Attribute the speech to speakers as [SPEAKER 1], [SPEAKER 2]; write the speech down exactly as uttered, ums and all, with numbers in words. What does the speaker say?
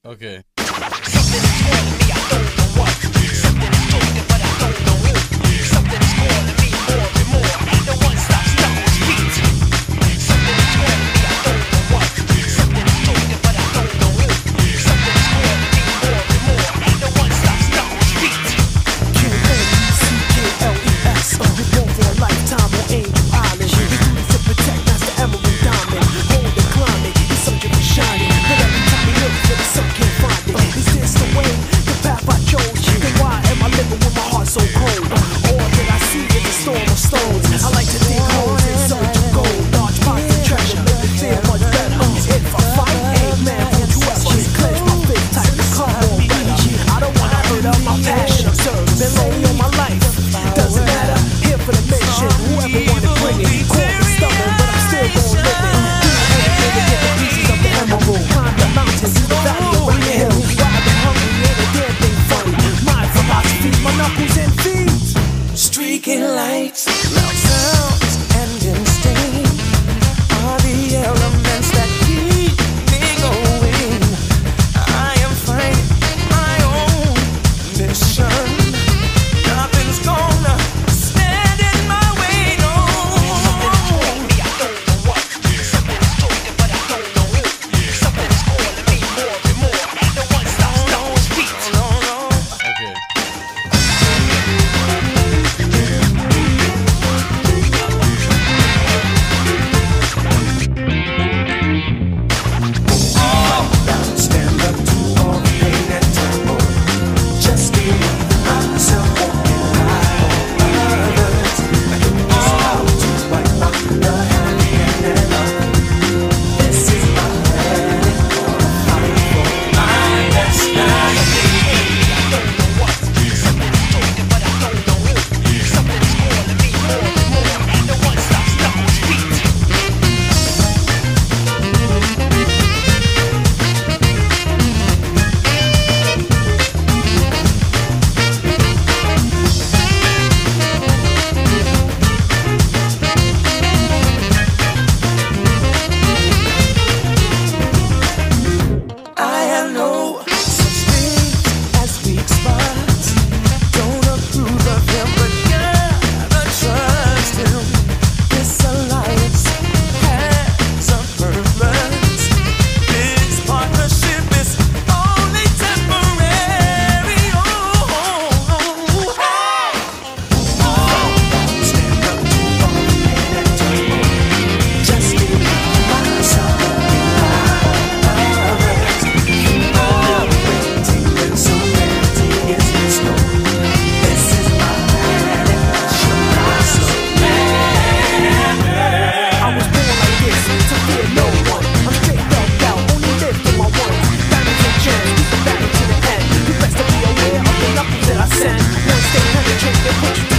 [SPEAKER 1] Okay.
[SPEAKER 2] Something is calling me, I don't know what. Something is talking, but I don't know who. Something is calling me more and more. Ain't no one stops Knuckles' beat. Something is calling me, I don't know what. Something is talking, but I don't know who. Something is calling me more and more. Ain't no one stops Knuckles' beat.
[SPEAKER 3] K N U C K L E S. Uh, we born for a lifetime on Angel Island. We do this to protect, that's the emerald diamond. Hold the climate, he's searching for shining. But every time he looks for the sun, can't find it. Is this the way, the path I chose? Then why am I living with my heart so cold? All that I see is a storm of stones. I like to dig holes in search of gold. Large pots of treasure make me feel much better. If I fight, hey man, won't you ever clench my fist tight and come on better? I don't wanna hurt up my passion of service. Been lonely all my life, doesn't matter. Here for the mission, whoever wanna bring it. Call me stubborn, but I'm still gon' live it. Do anything to get the pieces of the emerald. Climb the mountains, the valley over the hill. Wild and hungry, ain't a damn thing funny. My philosophy, my knuckles and feet. Streaking lights, loud sounds, and instinct are the elements that keep me going. I am fighting my own mission. Nothing's gonna stand in my way, no.
[SPEAKER 2] Something is calling me, I don't know what. Something is talking, but I don't know who. Something is calling me more and more. Ain't no one stops Knuckles' beat.
[SPEAKER 3] No, no.
[SPEAKER 1] Okay.
[SPEAKER 3] Stand up to all the pain and tempo. Just believe in myself, walking high on others. I know just how to wipe up the heavy and up. This is my planet, gonna fight for my destiny.
[SPEAKER 2] I don't know what. Something is talking, but I don't know who. Something is calling me more and more. Ain't no one stops Knuckles' beat.
[SPEAKER 3] I have no such thing as weak spots. Don't approve of him, but gotta trust him. This alliance has a purpose. This partnership is only temporary. Oh, hey. Stand up to all the pain and turmoil. Just believe in myself. Put you